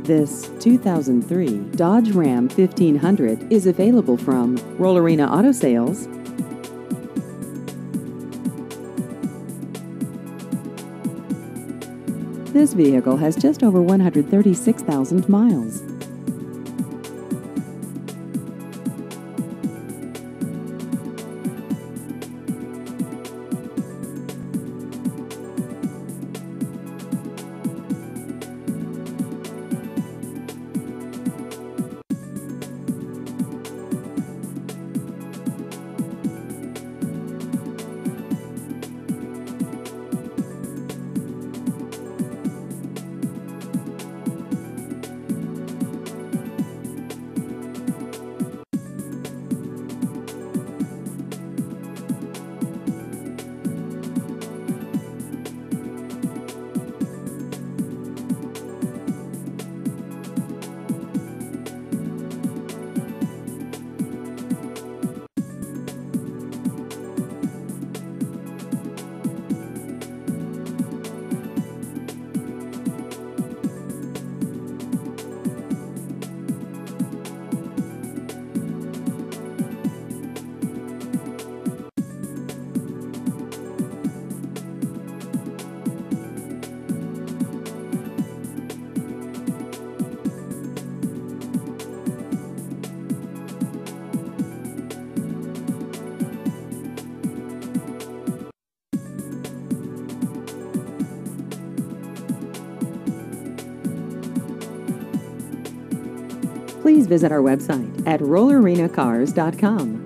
This 2003 Dodge Ram 1500 is available from Rollerina Auto Sales. This vehicle has just over 136,000 miles. Please visit our website at rollerenacars.com.